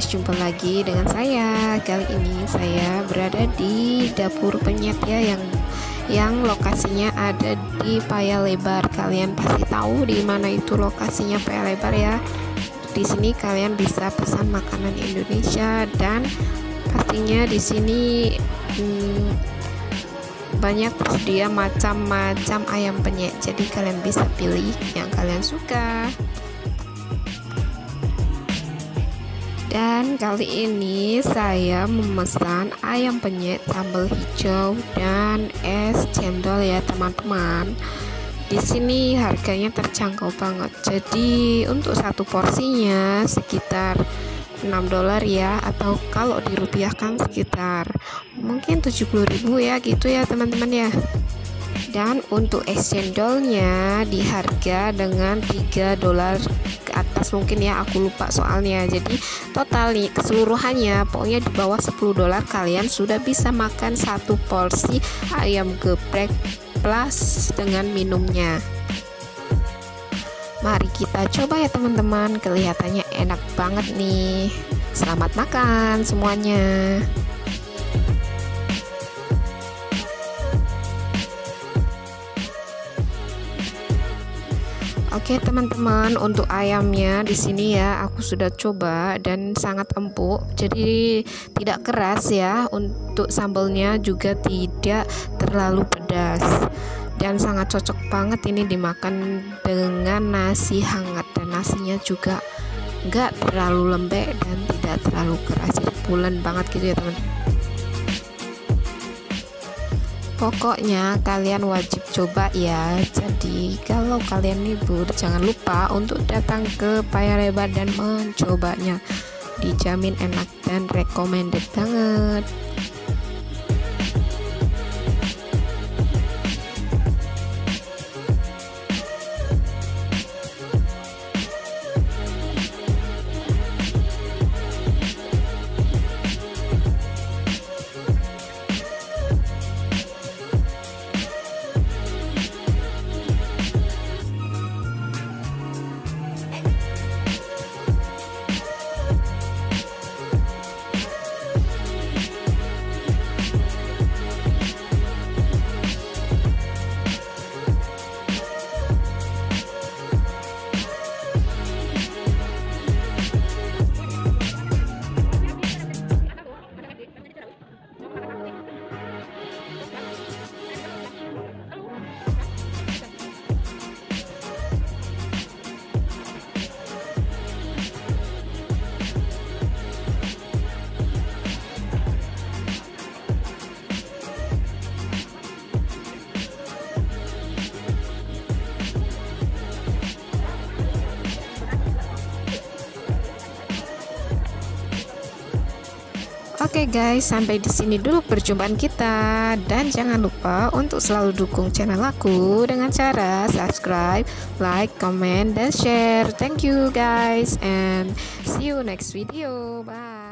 guys, jumpa lagi dengan saya. Kali ini saya berada di dapur penyet ya, yang lokasinya ada di Paya Lebar. Kalian pasti tahu di mana itu lokasinya Paya Lebar ya. Di sini kalian bisa pesan makanan Indonesia dan pastinya di sini banyak tersedia macam-macam ayam penyet. Jadi kalian bisa pilih yang kalian suka. Dan kali ini saya memesan ayam penyet sambal hijau dan es cendol ya teman-teman. Di sini harganya terjangkau banget. Jadi untuk satu porsinya sekitar $6 ya, atau kalau dirupiahkan sekitar mungkin 70.000 ya gitu ya teman-teman ya. Dan untuk es cendolnya di harga dengan $3 ke atas mungkin ya, aku lupa soalnya. Jadi total nih keseluruhannya pokoknya di bawah $10 kalian sudah bisa makan satu porsi ayam geprek plus dengan minumnya. Mari kita coba ya teman-teman, kelihatannya enak banget nih. Selamat makan semuanya. Oke teman-teman, untuk ayamnya di sini ya aku sudah coba dan sangat empuk, jadi tidak keras ya. Untuk sambalnya juga tidak terlalu pedas dan sangat cocok banget ini dimakan dengan nasi hangat, dan nasinya juga enggak terlalu lembek dan tidak terlalu keras, jadi pulen banget gitu ya teman-teman. Pokoknya kalian wajib coba ya. Jadi kalau kalian libur jangan lupa untuk datang ke Paya Lebar dan mencobanya. Dijamin enak dan recommended banget. Oke guys, sampai di sini dulu perjumpaan kita, dan jangan lupa untuk selalu dukung channel aku dengan cara subscribe, like, comment, dan share. Thank you guys, and see you next video. Bye.